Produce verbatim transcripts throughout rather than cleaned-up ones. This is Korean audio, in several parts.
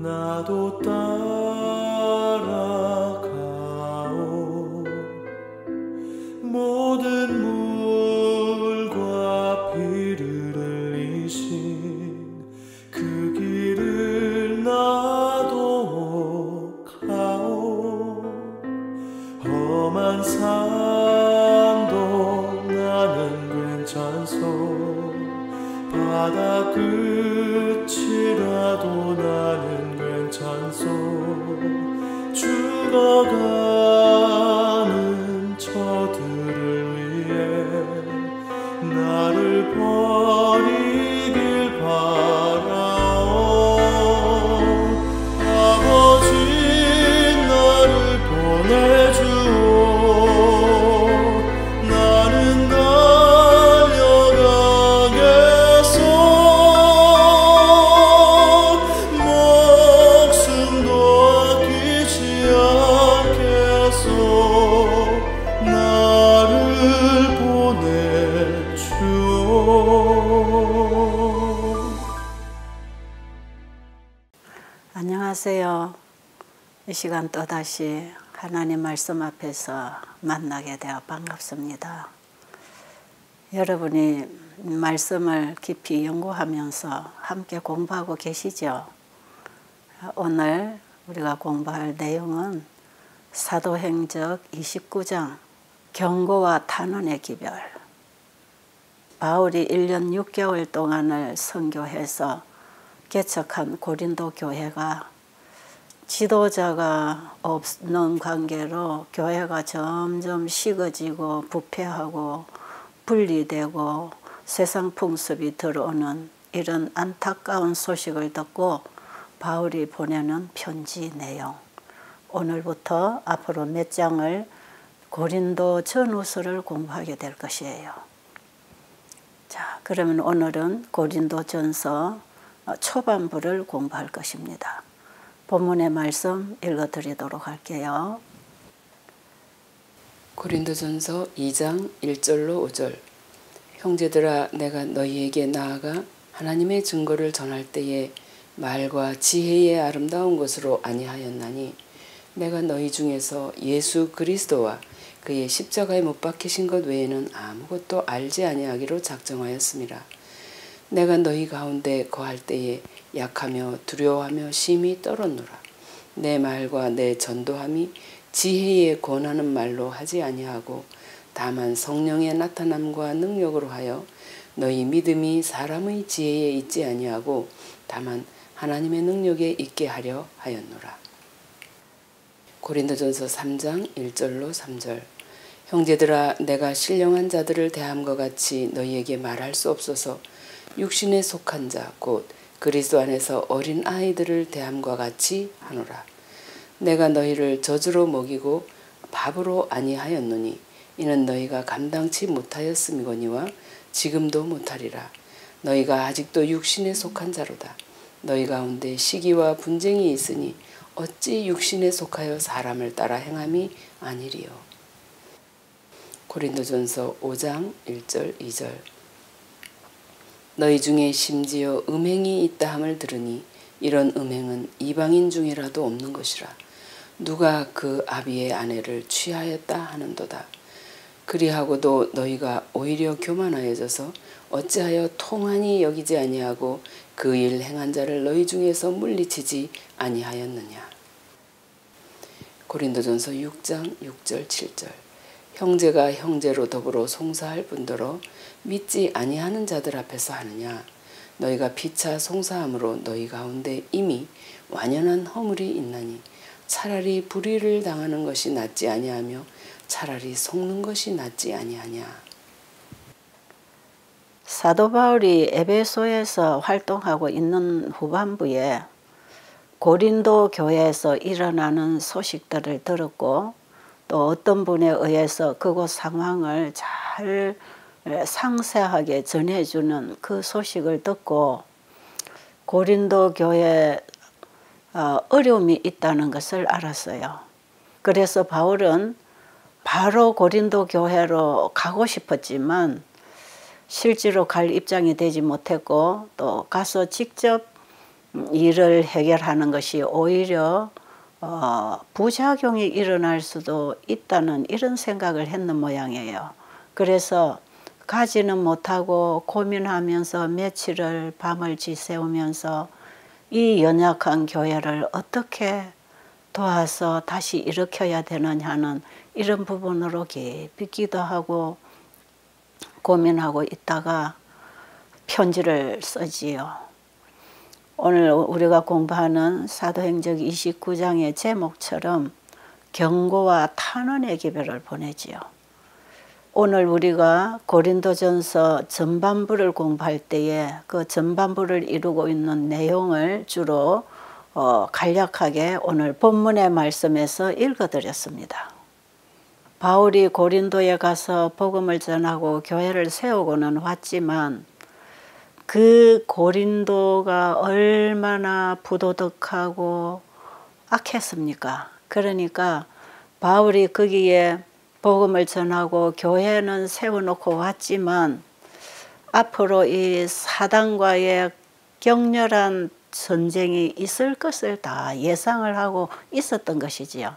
나도 따라가오. 모든 물과 피를 흘리신 그 길을 나도 가오. 험한 산도 나는 괜찮소. 바다 끝이라도 나는 괜찮소. 죽어가는 저들을 위해 나를 버리길 바라오. 아버지 나를 보내주오. 나는 달려가겠소. 목숨도 아끼지 않겠소. 나를 보내주오. 안녕하세요. 이 시간 또다시 하나님 말씀 앞에서 만나게 되어 반갑습니다. 여러분이 말씀을 깊이 연구하면서 함께 공부하고 계시죠? 오늘 우리가 공부할 내용은 사도행적 이십구 장 경고와 탄원의 기별. 바울이 일 년 육 개월 동안을 선교해서 개척한 고린도 교회가 지도자가 없는 관계로 교회가 점점 식어지고 부패하고 분리되고 세상 풍습이 들어오는 이런 안타까운 소식을 듣고 바울이 보내는 편지 내용. 오늘부터 앞으로 몇 장을 고린도 전후서를 공부하게 될 것이에요. 자, 그러면 오늘은 고린도 전서 초반부를 공부할 것입니다. 본문의 말씀 읽어드리도록 할게요. 고린도전서 이 장 일 절로 오 절. 형제들아, 내가 너희에게 나아가 하나님의 증거를 전할 때에 말과 지혜의 아름다운 것으로 아니하였나니 내가 너희 중에서 예수 그리스도와 그의 십자가에 못 박히신 것 외에는 아무것도 알지 아니하기로 작정하였습니다. 내가 너희 가운데 거할 때에 약하며 두려워하며 심히 떨었노라. 내 말과 내 전도함이 지혜에 권하는 말로 하지 아니하고 다만 성령의 나타남과 능력으로 하여 너희 믿음이 사람의 지혜에 있지 아니하고 다만 하나님의 능력에 있게 하려 하였노라. 고린도전서 삼 장 일 절로 삼 절. 형제들아, 내가 신령한 자들을 대함과 같이 너희에게 말할 수 없어서 육신에 속한 자 곧 그리스도 안에서 어린 아이들을 대함과 같이 하노라. 내가 너희를 젖으로 먹이고 밥으로 아니하였노니 이는 너희가 감당치 못하였음이거니와 지금도 못하리라. 너희가 아직도 육신에 속한 자로다. 너희 가운데 시기와 분쟁이 있으니 어찌 육신에 속하여 사람을 따라 행함이 아니리요. 고린도전서 오 장 일 절 이 절. 너희 중에 심지어 음행이 있다 함을 들으니 이런 음행은 이방인 중이라도 없는 것이라. 누가 그 아비의 아내를 취하였다 하는도다. 그리하고도 너희가 오히려 교만하여져서 어찌하여 통한이 여기지 아니하고 그 일 행한 자를 너희 중에서 물리치지 아니하였느냐. 고린도전서 육 장 육 절 칠 절. 형제가 형제로 더불어 송사할 뿐더러 믿지 아니하는 자들 앞에서 하느냐. 너희가 피차 송사함으로 너희 가운데 이미 완연한 허물이 있나니 차라리 불의를 당하는 것이 낫지 아니하며 차라리 속는 것이 낫지 아니하냐. 사도 바울이 에베소에서 활동하고 있는 후반부에 고린도 교회에서 일어나는 소식들을 들었고 또 어떤 분에 의해서 그곳 상황을 잘 상세하게 전해주는 그 소식을 듣고 고린도 교회에 어려움이 있다는 것을 알았어요. 그래서 바울은 바로 고린도 교회로 가고 싶었지만 실제로 갈 입장이 되지 못했고 또 가서 직접 일을 해결하는 것이 오히려 어, 부작용이 일어날 수도 있다는 이런 생각을 했는 모양이에요. 그래서 가지는 못하고 고민하면서 며칠을 밤을 지새우면서 이 연약한 교회를 어떻게 도와서 다시 일으켜야 되느냐는 이런 부분으로 깊이 기도하고 고민하고 있다가 편지를 쓰지요. 오늘 우리가 공부하는 사도행전 이십구 장의 제목처럼 경고와 탄원의 기별을 보내지요. 오늘 우리가 고린도전서 전반부를 공부할 때에 그 전반부를 이루고 있는 내용을 주로 어, 간략하게 오늘 본문의 말씀에서 읽어드렸습니다. 바울이 고린도에 가서 복음을 전하고 교회를 세우고는 왔지만 그 고린도가 얼마나 부도덕하고 악했습니까? 그러니까 바울이 거기에 복음을 전하고 교회는 세워놓고 왔지만 앞으로 이 사단과의 격렬한 전쟁이 있을 것을 다 예상을 하고 있었던 것이지요.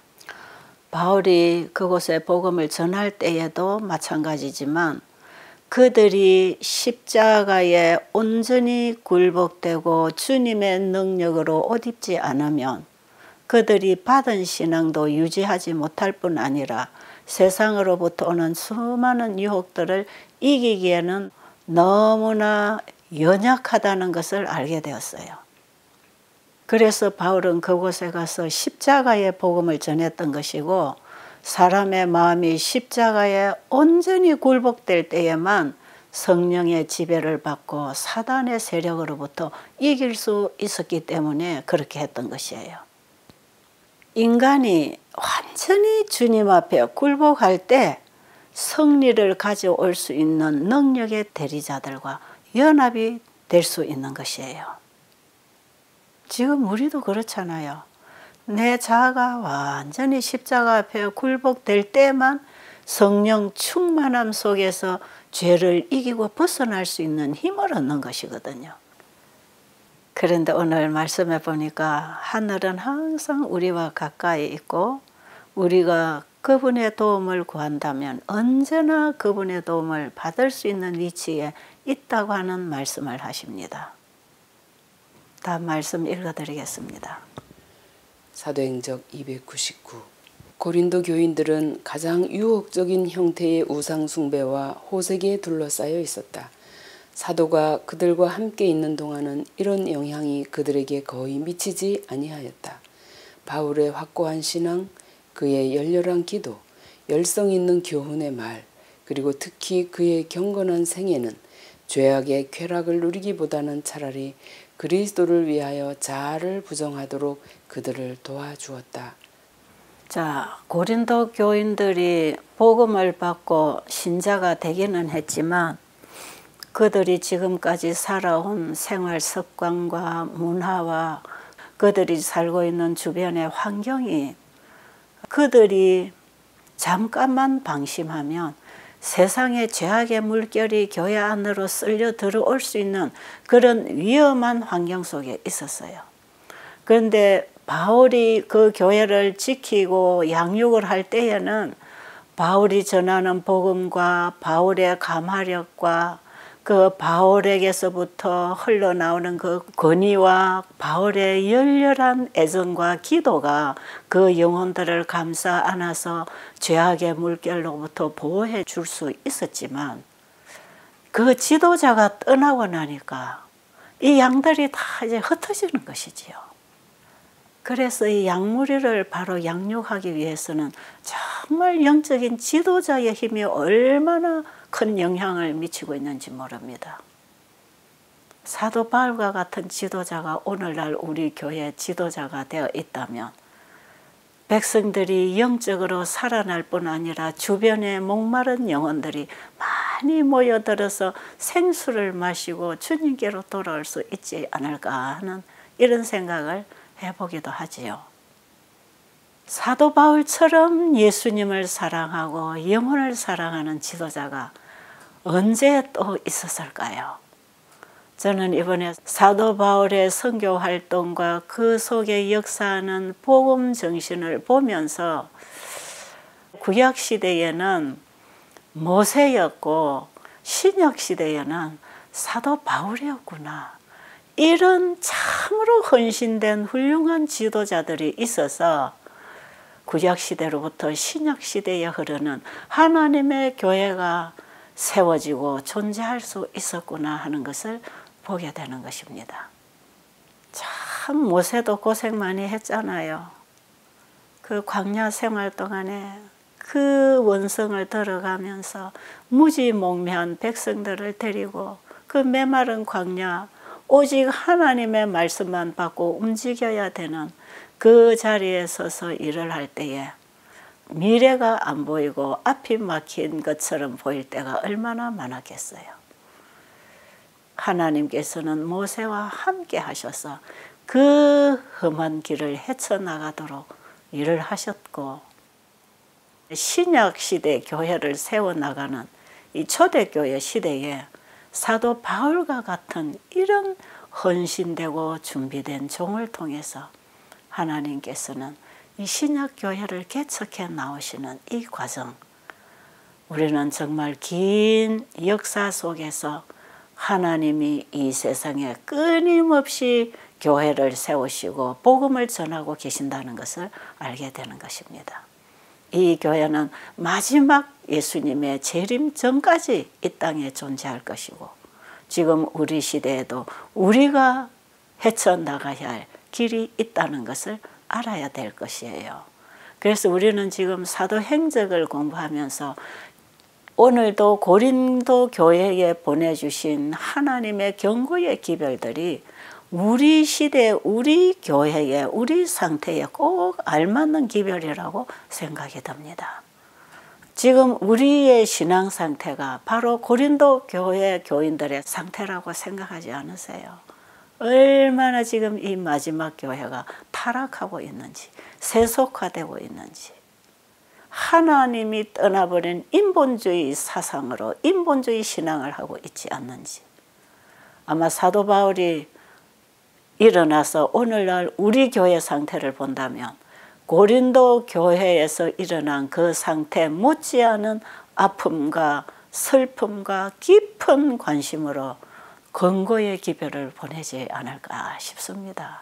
바울이 그곳에 복음을 전할 때에도 마찬가지지만 그들이 십자가에 온전히 굴복되고 주님의 능력으로 옷 입지 않으면 그들이 받은 신앙도 유지하지 못할 뿐 아니라 세상으로부터 오는 수많은 유혹들을 이기기에는 너무나 연약하다는 것을 알게 되었어요. 그래서 바울은 그곳에 가서 십자가의 복음을 전했던 것이고 사람의 마음이 십자가에 온전히 굴복될 때에만 성령의 지배를 받고 사단의 세력으로부터 이길 수 있었기 때문에 그렇게 했던 것이에요. 인간이 완전히 주님 앞에 굴복할 때 승리를 가져올 수 있는 능력의 대리자들과 연합이 될 수 있는 것이에요. 지금 우리도 그렇잖아요. 내 자아가 완전히 십자가 앞에 굴복될 때만 성령 충만함 속에서 죄를 이기고 벗어날 수 있는 힘을 얻는 것이거든요. 그런데 오늘 말씀해 보니까 하늘은 항상 우리와 가까이 있고 우리가 그분의 도움을 구한다면 언제나 그분의 도움을 받을 수 있는 위치에 있다고 하는 말씀을 하십니다. 다음 말씀 읽어드리겠습니다. 사도행전 이백구십구. 고린도 교인들은 가장 유혹적인 형태의 우상 숭배와 호색에 둘러싸여 있었다. 사도가 그들과 함께 있는 동안은 이런 영향이 그들에게 거의 미치지 아니하였다. 바울의 확고한 신앙, 그의 열렬한 기도, 열성 있는 교훈의 말, 그리고 특히 그의 경건한 생애는 죄악의 쾌락을 누리기보다는 차라리 그리스도를 위하여 자아를 부정하도록 그들을 도와주었다. 자, 고린도 교인들이 복음을 받고 신자가 되기는 했지만 그들이 지금까지 살아온 생활 습관과 문화와 그들이 살고 있는 주변의 환경이 그들이 잠깐만 방심하면 세상의 죄악의 물결이 교회 안으로 쓸려 들어올 수 있는 그런 위험한 환경 속에 있었어요. 그런데 바울이 그 교회를 지키고 양육을 할 때에는 바울이 전하는 복음과 바울의 감화력과 그 바울에게서부터 흘러나오는 그 권위와 바울의 열렬한 애정과 기도가 그 영혼들을 감싸 안아서 죄악의 물결로부터 보호해 줄 수 있었지만 그 지도자가 떠나고 나니까 이 양들이 다 이제 흩어지는 것이지요. 그래서 이 양무리를 바로 양육하기 위해서는 정말 영적인 지도자의 힘이 얼마나 큰 영향을 미치고 있는지 모릅니다. 사도 바울과 같은 지도자가 오늘날 우리 교회 지도자가 되어 있다면 백성들이 영적으로 살아날 뿐 아니라 주변에 목마른 영혼들이 많이 모여들어서 생수를 마시고 주님께로 돌아올 수 있지 않을까 하는 이런 생각을 해보기도 하지요. 사도 바울처럼 예수님을 사랑하고 영혼을 사랑하는 지도자가 언제 또 있었을까요? 저는 이번에 사도 바울의 선교 활동과 그 속에 역사하는 복음 정신을 보면서 구약 시대에는 모세였고 신약 시대에는 사도 바울이었구나. 이런 참으로 헌신된 훌륭한 지도자들이 있어서 구약 시대로부터 신약 시대에 흐르는 하나님의 교회가 세워지고 존재할 수 있었구나 하는 것을 보게 되는 것입니다. 참 모세도 고생 많이 했잖아요. 그 광야 생활 동안에 그 원성을 들어가면서 무지몽매한 백성들을 데리고 그 메마른 광야, 오직 하나님의 말씀만 받고 움직여야 되는 그 자리에 서서 일을 할 때에 미래가 안 보이고 앞이 막힌 것처럼 보일 때가 얼마나 많았겠어요. 하나님께서는 모세와 함께 하셔서 그 험한 길을 헤쳐나가도록 일을 하셨고, 신약 시대 교회를 세워나가는 이 초대교회 시대에 사도 바울과 같은 이런 헌신되고 준비된 종을 통해서 하나님께서는 이 신약 교회를 개척해 나오시는 이 과정, 우리는 정말 긴 역사 속에서 하나님이 이 세상에 끊임없이 교회를 세우시고 복음을 전하고 계신다는 것을 알게 되는 것입니다. 이 교회는 마지막 예수님의 재림 전까지 이 땅에 존재할 것이고, 지금 우리 시대에도 우리가 헤쳐나가야 할 길이 있다는 것을 알아야 될 것이에요. 그래서 우리는 지금 사도행적을 공부하면서 오늘도 고린도 교회에 보내주신 하나님의 경고의 기별들이 우리 시대, 우리 교회에, 우리 상태에 꼭 알맞는 기별이라고 생각이 듭니다. 지금 우리의 신앙 상태가 바로 고린도 교회 교인들의 상태라고 생각하지 않으세요? 얼마나 지금 이 마지막 교회가 타락하고 있는지, 세속화되고 있는지, 하나님이 떠나버린 인본주의 사상으로 인본주의 신앙을 하고 있지 않는지. 아마 사도 바울이 일어나서 오늘날 우리 교회 상태를 본다면 고린도 교회에서 일어난 그 상태 못지않은 아픔과 슬픔과 깊은 관심으로 권고의 기별을 보내지 않을까 싶습니다.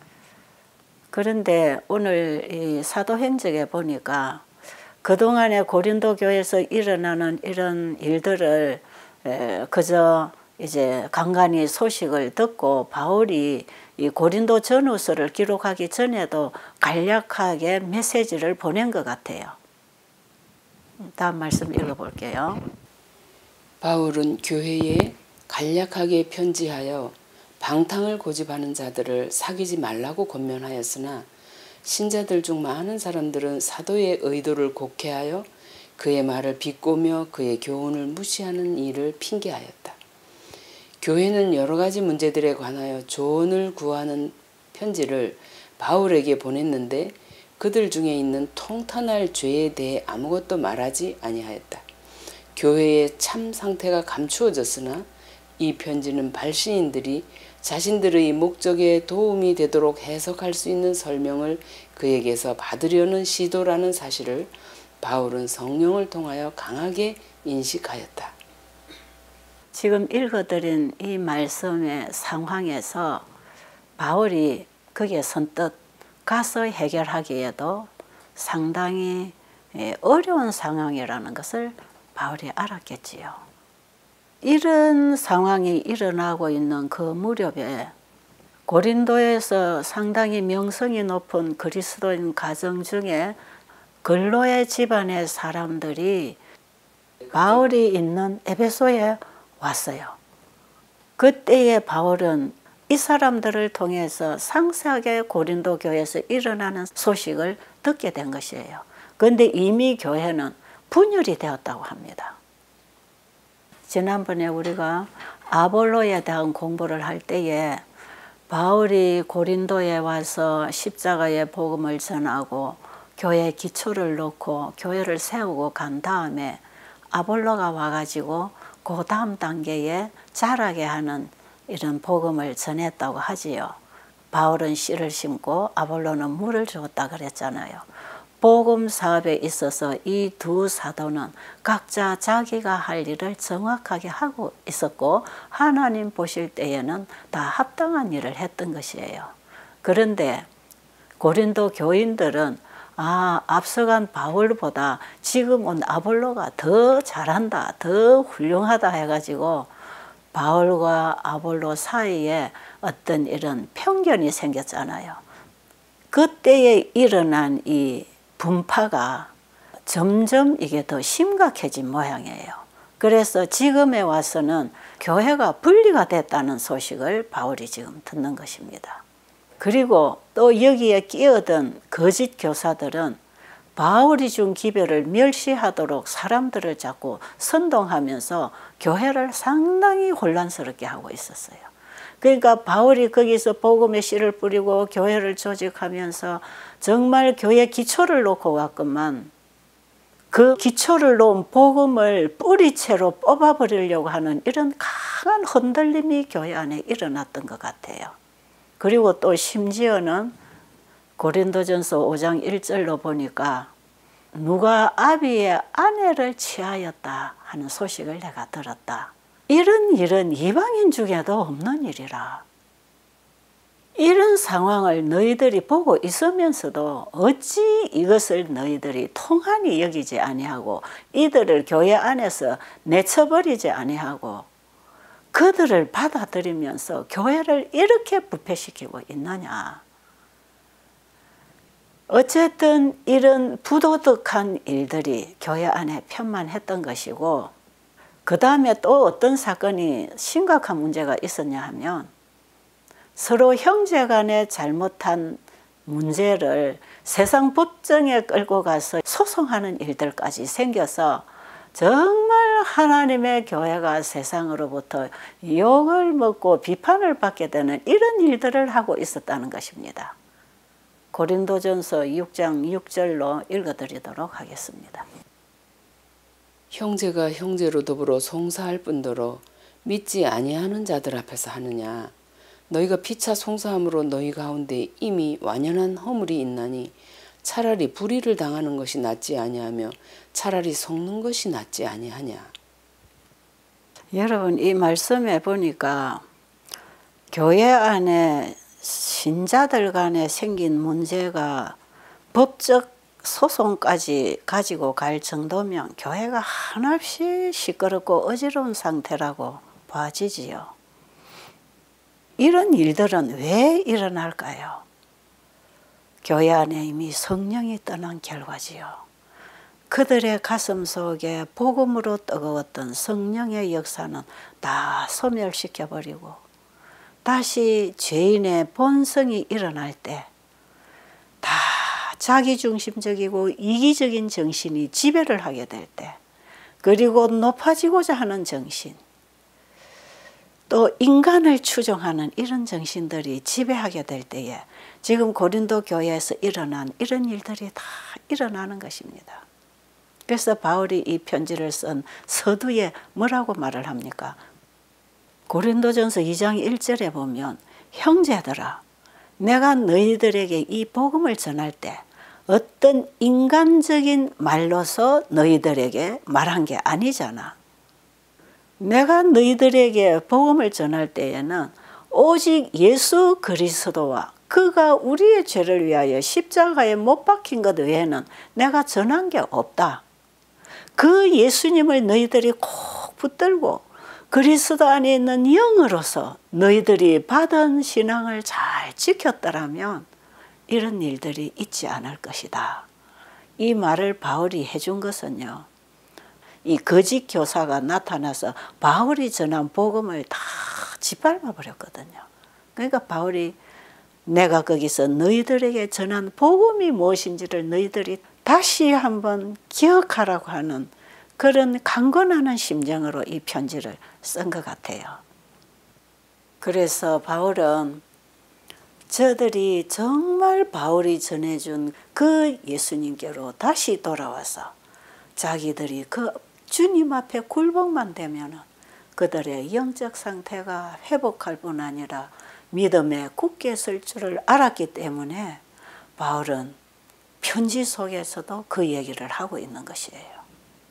그런데 오늘 이 사도행적에 보니까 그동안에 고린도 교회에서 일어나는 이런 일들을 그저 이제 간간히 소식을 듣고 바울이 이 고린도 전후서를 기록하기 전에도 간략하게 메시지를 보낸 것 같아요. 다음 말씀 읽어볼게요. 바울은 교회에 간략하게 편지하여 방탕을 고집하는 자들을 사귀지 말라고 권면하였으나 신자들 중 많은 사람들은 사도의 의도를 곡해하여 그의 말을 비꼬며 그의 교훈을 무시하는 일을 핑계하였다. 교회는 여러 가지 문제들에 관하여 조언을 구하는 편지를 바울에게 보냈는데 그들 중에 있는 통탄할 죄에 대해 아무것도 말하지 아니하였다. 교회의 참 상태가 감추어졌으나 이 편지는 발신인들이 자신들의 목적에 도움이 되도록 해석할 수 있는 설명을 그에게서 받으려는 시도라는 사실을 바울은 성령을 통하여 강하게 인식하였다. 지금 읽어드린 이 말씀의 상황에서 바울이 거기에 선뜻 가서 해결하기에도 상당히 어려운 상황이라는 것을 바울이 알았겠지요. 이런 상황이 일어나고 있는 그 무렵에 고린도에서 상당히 명성이 높은 그리스도인 가정 중에 근로의 집안의 사람들이 바울이 있는 에베소에 왔어요. 그때의 바울은 이 사람들을 통해서 상세하게 고린도 교회에서 일어나는 소식을 듣게 된 것이에요. 그런데 이미 교회는 분열이 되었다고 합니다. 지난번에 우리가 아볼로에 대한 공부를 할 때에 바울이 고린도에 와서 십자가의 복음을 전하고 교회에 기초를 놓고 교회를 세우고 간 다음에 아볼로가 와가지고 그 다음 단계에 자라게 하는 이런 복음을 전했다고 하지요. 바울은 씨를 심고 아볼로는 물을 주었다 그랬잖아요. 복음 사업에 있어서 이 두 사도는 각자 자기가 할 일을 정확하게 하고 있었고 하나님 보실 때에는 다 합당한 일을 했던 것이에요. 그런데 고린도 교인들은 아, 앞서간 바울보다 지금 온 아볼로가 더 잘한다, 더 훌륭하다 해가지고 바울과 아볼로 사이에 어떤 이런 편견이 생겼잖아요. 그때에 일어난 이 분파가 점점 이게 더 심각해진 모양이에요. 그래서 지금에 와서는 교회가 분리가 됐다는 소식을 바울이 지금 듣는 것입니다. 그리고 또 여기에 끼어든 거짓 교사들은 바울이 준 기별을 멸시하도록 사람들을 자꾸 선동하면서 교회를 상당히 혼란스럽게 하고 있었어요. 그러니까 바울이 거기서 복음의 씨를 뿌리고 교회를 조직하면서 정말 교회 기초를 놓고 왔건만 그 기초를 놓은 복음을 뿌리채로 뽑아버리려고 하는 이런 강한 흔들림이 교회 안에 일어났던 것 같아요. 그리고 또 심지어는 고린도전서 오 장 일 절로 보니까 누가 아비의 아내를 취하였다 하는 소식을 내가 들었다. 이런 일은 이방인 중에도 없는 일이라. 이런 상황을 너희들이 보고 있으면서도 어찌 이것을 너희들이 통한이 여기지 아니하고 이들을 교회 안에서 내쳐버리지 아니하고 그들을 받아들이면서 교회를 이렇게 부패시키고 있느냐. 어쨌든 이런 부도덕한 일들이 교회 안에 편만했던 것이고 그 다음에 또 어떤 사건이 심각한 문제가 있었냐 하면 서로 형제간에 잘못한 문제를 세상 법정에 끌고 가서 소송하는 일들까지 생겨서 정말 하나님의 교회가 세상으로부터 욕을 먹고 비판을 받게 되는 이런 일들을 하고 있었다는 것입니다. 고린도전서 육 장 육 절로 읽어드리도록 하겠습니다. 형제가 형제로 더불어 송사할 뿐더러 믿지 아니하는 자들 앞에서 하느냐. 너희가 피차 송사함으로 너희 가운데 이미 완연한 허물이 있나니 차라리 불의를 당하는 것이 낫지 아니하며 차라리 속는 것이 낫지 아니하냐. 여러분 이 말씀에 보니까 교회 안에 신자들 간에 생긴 문제가 법적 소송까지 가지고 갈 정도면 교회가 한없이 시끄럽고 어지러운 상태라고 봐지지요. 이런 일들은 왜 일어날까요? 교회 안에 이미 성령이 떠난 결과지요. 그들의 가슴 속에 복음으로 뜨거웠던 성령의 역사는 다 소멸시켜버리고 다시 죄인의 본성이 일어날 때 다 자기중심적이고 이기적인 정신이 지배를 하게 될 때 그리고 높아지고자 하는 정신 또 인간을 추종하는 이런 정신들이 지배하게 될 때에 지금 고린도 교회에서 일어난 이런 일들이 다 일어나는 것입니다. 그래서 바울이 이 편지를 쓴 서두에 뭐라고 말을 합니까? 고린도전서 이 장 일 절에 보면 형제들아 내가 너희들에게 이 복음을 전할 때 어떤 인간적인 말로서 너희들에게 말한 게 아니잖아. 내가 너희들에게 복음을 전할 때에는 오직 예수 그리스도와 그가 우리의 죄를 위하여 십자가에 못 박힌 것 외에는 내가 전한 게 없다. 그 예수님을 너희들이 꼭 붙들고 그리스도 안에 있는 영으로서 너희들이 받은 신앙을 잘 지켰더라면 이런 일들이 있지 않을 것이다. 이 말을 바울이 해준 것은요. 이 거짓 교사가 나타나서 바울이 전한 복음을 다 짓밟아 버렸거든요. 그러니까 바울이 내가 거기서 너희들에게 전한 복음이 무엇인지를 너희들이 다시 한번 기억하라고 하는 그런 강권하는 심정으로 이 편지를 쓴 것 같아요. 그래서 바울은 저들이 정말 바울이 전해준 그 예수님께로 다시 돌아와서 자기들이 그 주님 앞에 굴복만 되면은 그들의 영적 상태가 회복할 뿐 아니라 믿음에 굳게 설 줄을 알았기 때문에 바울은 편지 속에서도 그 얘기를 하고 있는 것이에요.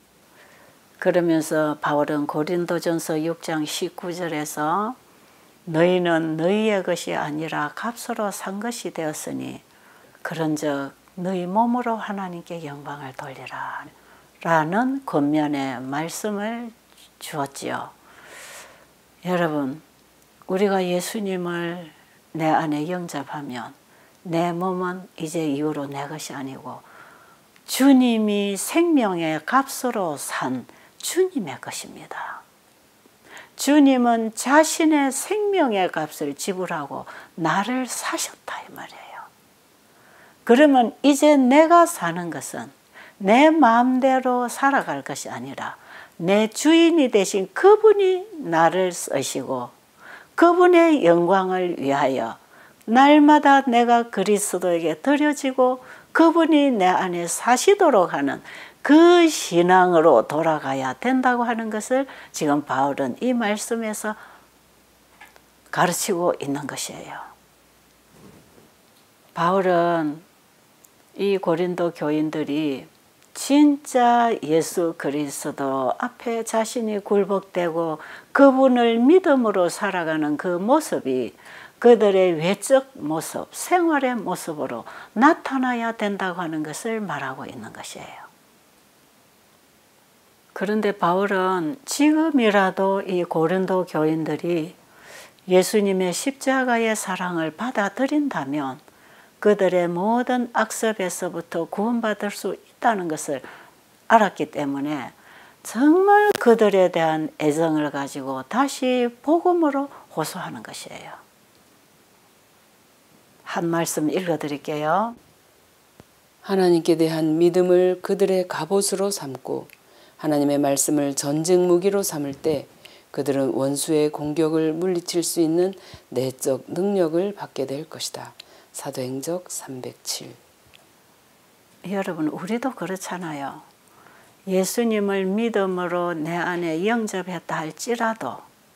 그러면서 바울은 고린도전서 육 장 십구 절에서 너희는 너희의 것이 아니라 값으로 산 것이 되었으니 그런즉 너희 몸으로 하나님께 영광을 돌리라 라는 권면의 말씀을 주었지요. 여러분, 우리가 예수님을 내 안에 영접하면 내 몸은 이제 이후로 내 것이 아니고 주님이 생명의 값으로 산 주님의 것입니다. 주님은 자신의 생명의 값을 지불하고 나를 사셨다 이 말이에요. 그러면 이제 내가 사는 것은 내 마음대로 살아갈 것이 아니라 내 주인이 되신 그분이 나를 쓰시고 그분의 영광을 위하여 날마다 내가 그리스도에게 드려지고 그분이 내 안에 사시도록 하는 그 신앙으로 돌아가야 된다고 하는 것을 지금 바울은 이 말씀에서 가르치고 있는 것이에요. 바울은 이 고린도 교인들이 진짜 예수 그리스도 앞에 자신이 굴복되고 그분을 믿음으로 살아가는 그 모습이 그들의 외적 모습, 생활의 모습으로 나타나야 된다고 하는 것을 말하고 있는 것이에요. 그런데 바울은 지금이라도 이 고린도 교인들이 예수님의 십자가의 사랑을 받아들인다면 그들의 모든 악습에서부터 구원받을 수 있다는 것을 알았기 때문에 정말 그들에 대한 애정을 가지고 다시 복음으로 호소하는 것이에요. 한 말씀 읽어드릴게요. 하나님께 대한 믿음을 그들의 갑옷으로 삼고 하나님의 말씀을 전쟁 무기로 삼을 때 그들은 원수의 공격을 물리칠 수 있는 내적 능력을 받게 될 것이다. 사도행적 삼백칠. 여러분, 우리도 그렇잖아요. 예수님을 믿음으로 내 안에 영접했다 할지라도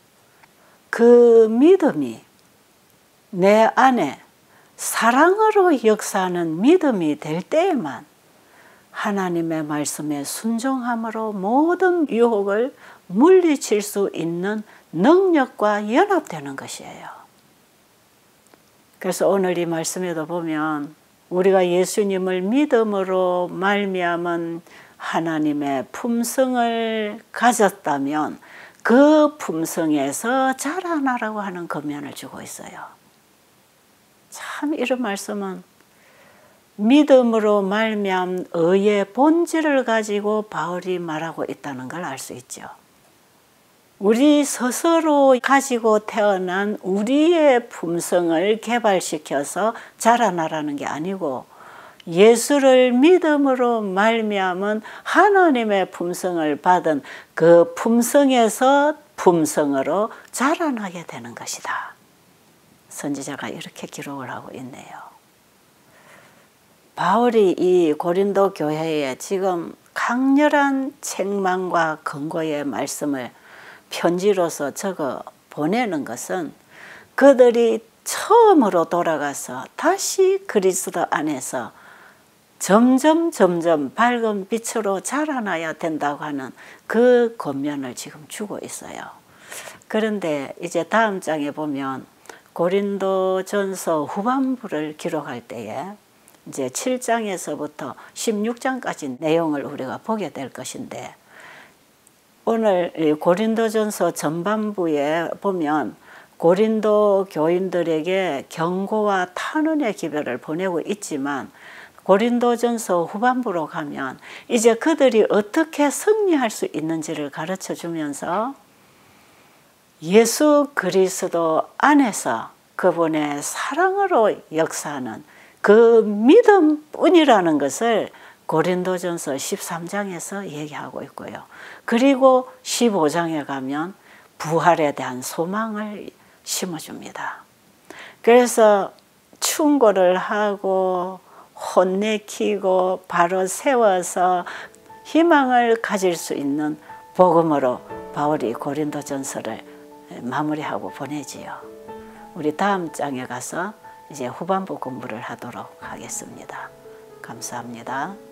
그 믿음이 내 안에 사랑으로 역사하는 믿음이 될 때에만 하나님의 말씀에 순종함으로 모든 유혹을 물리칠 수 있는 능력과 연합되는 것이에요. 그래서 오늘 이 말씀에도 보면 우리가 예수님을 믿음으로 말미암은 하나님의 품성을 가졌다면 그 품성에서 자라나라고 하는 권면을 주고 있어요. 참 이런 말씀은 믿음으로 말미암은 의의 본질을 가지고 바울이 말하고 있다는 걸 알 수 있죠. 우리 스스로 가지고 태어난 우리의 품성을 개발시켜서 자라나라는 게 아니고 예수를 믿음으로 말미암은 하나님의 품성을 받은 그 품성에서 품성으로 자라나게 되는 것이다. 선지자가 이렇게 기록을 하고 있네요. 바울이 이 고린도 교회에 지금 강렬한 책망과 권고의 말씀을 편지로서 적어 보내는 것은 그들이 처음으로 돌아가서 다시 그리스도 안에서 점점 점점 밝은 빛으로 자라나야 된다고 하는 그 권면을 지금 주고 있어요. 그런데 이제 다음 장에 보면 고린도전서 후반부를 기록할 때에 이제 칠 장에서부터 십육 장까지 내용을 우리가 보게 될 것인데 오늘 고린도전서 전반부에 보면 고린도 교인들에게 경고와 탄원의 기별을 보내고 있지만 고린도전서 후반부로 가면 이제 그들이 어떻게 승리할 수 있는지를 가르쳐 주면서 예수 그리스도 안에서 그분의 사랑으로 역사하는 그 믿음뿐이라는 것을 고린도전서 십삼 장에서 얘기하고 있고요. 그리고 십오 장에 가면 부활에 대한 소망을 심어줍니다. 그래서 충고를 하고 혼내키고 바로 세워서 희망을 가질 수 있는 복음으로 바울이 고린도전서를 마무리하고 보내지요. 우리 다음 장에 가서 이제 후반부 공부를 하도록 하겠습니다. 감사합니다.